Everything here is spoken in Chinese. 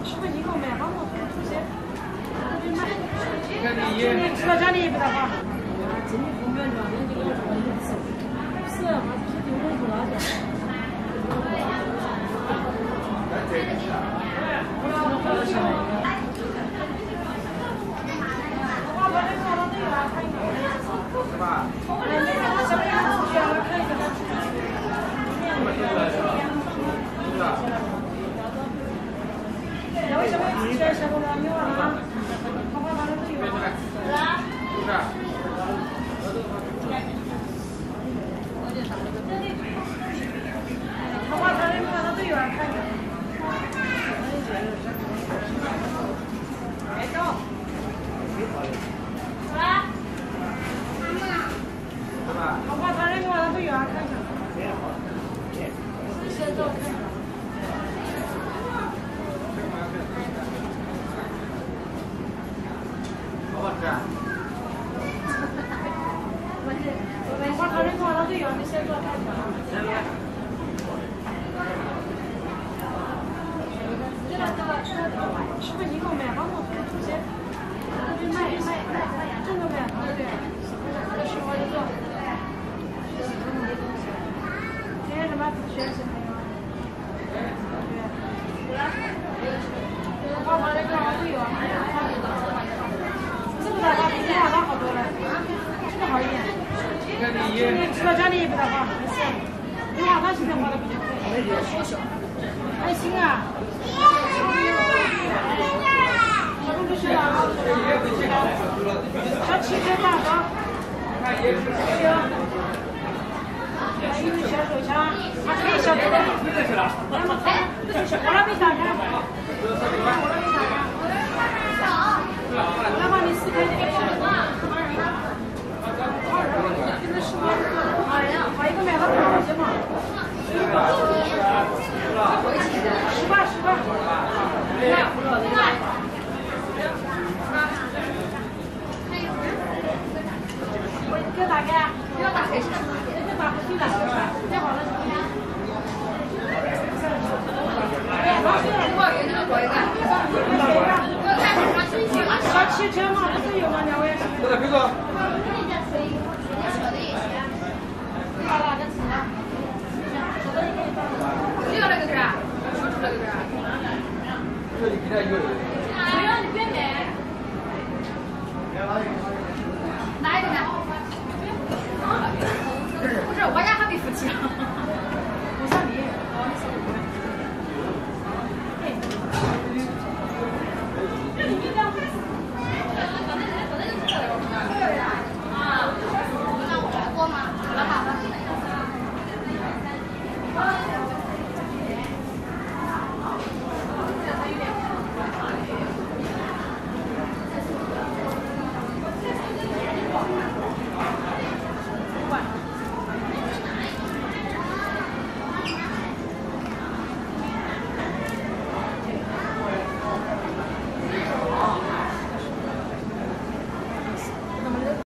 10块钱我买好多这些，你吃到家里也不大花。真的后面2年就给我做一次，是啊，这些地方不拉掉。 是吧？ 为什么吃点小狗粮没完了？好吧，把它都有。好吧，他那个都有人看的。来走。来。好吧，他那个都有人看的。先走看。我他那个都有，你先做看看。10块钱我买好多这些，卖，真的买好多的，10块钱做。今天什么学习没有？我把那个都有，这个的话比那个好多了，这个好一点。你吃到家里也不大花，没事。你娃他现在花的比较贵。还行啊。不是啊。小汽车大哥。因为小手枪，他可以小的。我那没打开。那么你4块钱。还一个买好多东西嘛？10块。给打开，不要打开，那就打不进来，太好了。小汽车嘛，不是有吗？2位。 别走。 只有那个点儿，说出那个点儿。 这里给他有。 没有，你别买。哪一个呢？不是，我家还没付钱。